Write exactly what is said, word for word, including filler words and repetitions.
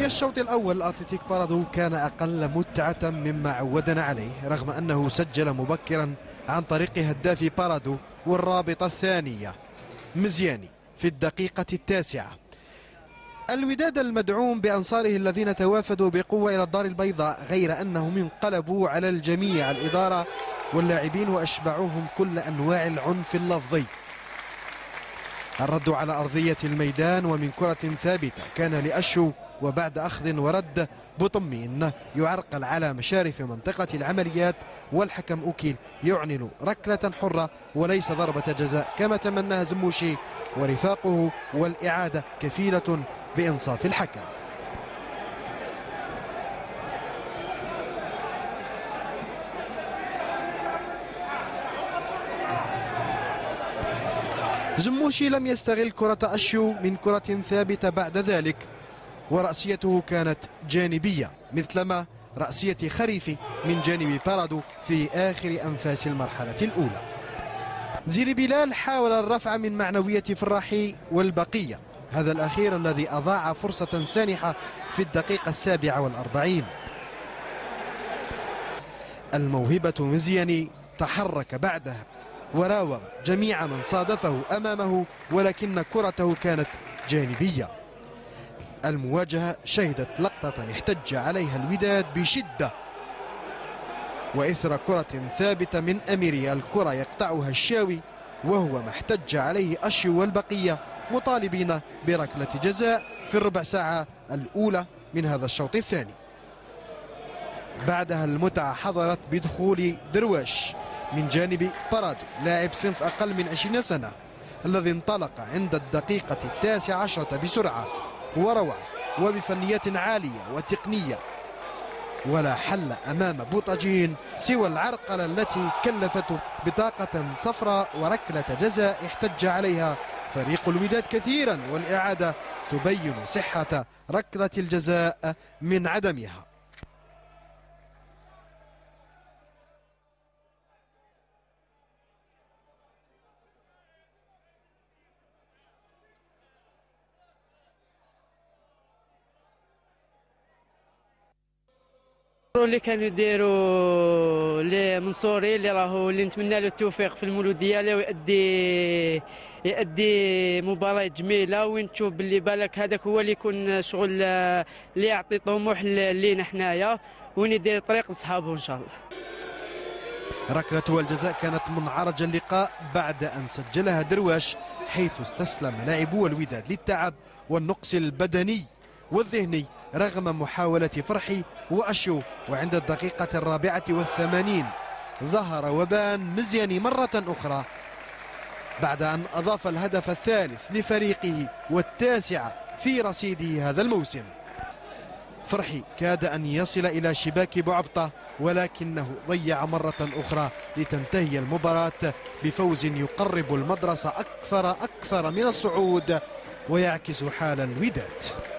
الشوط الأول أتلتيك بارادو كان أقل متعة مما عودنا عليه، رغم أنه سجل مبكرا عن طريق هداف بارادو والرابطة الثانية مزياني في الدقيقة التاسعة. الوداد المدعوم بأنصاره الذين توافدوا بقوة إلى الدار البيضاء، غير أنهم انقلبوا على الجميع، الإدارة واللاعبين، وأشبعوهم كل أنواع العنف اللفظي. الرد على أرضية الميدان ومن كرة ثابتة كان لأشو، وبعد أخذ ورد بطمين يعرقل على مشارف منطقة العمليات، والحكم أوكيل يعلن ركلة حرة وليس ضربة جزاء كما تمناها زموشي ورفاقه، والإعادة كفيلة بإنصاف الحكم. زموشي لم يستغل كرة أشو من كرة ثابتة بعد ذلك، ورأسيته كانت جانبية مثلما رأسية خريفي من جانب بارادو في آخر أنفاس المرحلة الأولى. زيري بلال حاول الرفع من معنوية فراحي والبقية، هذا الأخير الذي أضاع فرصة سانحة في الدقيقة السابعة والأربعين. الموهبة مزياني تحرك بعدها وراوغ جميع من صادفه أمامه، ولكن كرته كانت جانبية. المواجهة شهدت لقطة احتج عليها الوداد بشدة، وإثر كرة ثابتة من أميري الكرة يقطعها الشاوي، وهو ما احتج عليه أشيو والبقية مطالبين بركلة جزاء في الربع ساعة الأولى من هذا الشوط الثاني. بعدها المتعة حضرت بدخول درواش من جانب بارادو، لاعب صنف أقل من عشرين سنة، الذي انطلق عند الدقيقة التاسعة عشرة بسرعة وروعة وبفنيات عالية وتقنية، ولا حل أمام بوطاجين سوى العرقلة التي كلفته بطاقة صفراء وركلة جزاء احتج عليها فريق الوداد كثيرا، والإعادة تبين صحة ركلة الجزاء من عدمها. اللي كانوا يديروا لمنصوري اللي راهو اللي نتمنى له التوفيق في المولود ديالو، ويأدي يأدي مباراة جميلة، وين تشوف باللي بالك هذاك هو اللي يكون شغل اللي يعطي طموح لينا حنايا، وين يدير طريق لصحابه ان شاء الله. ركلة الجزاء كانت منعرج اللقاء بعد أن سجلها درواش، حيث استسلم لاعبو الوداد للتعب والنقص البدني والذهني رغم محاولة فرحي وأشو. وعند الدقيقة الرابعة والثمانين ظهر وبان مزياني مرة أخرى بعد أن أضاف الهدف الثالث لفريقه والتاسع في رصيده هذا الموسم. فرحي كاد أن يصل إلى شباك بعبطة، ولكنه ضيع مرة أخرى لتنتهي المباراة بفوز يقرب المدرسة أكثر أكثر من الصعود ويعكس حال الوداد.